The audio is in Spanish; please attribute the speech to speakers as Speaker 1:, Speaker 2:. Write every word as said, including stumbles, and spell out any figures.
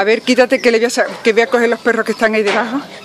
Speaker 1: A ver, quítate que, le voy a, que voy a coger los perros que están ahí debajo.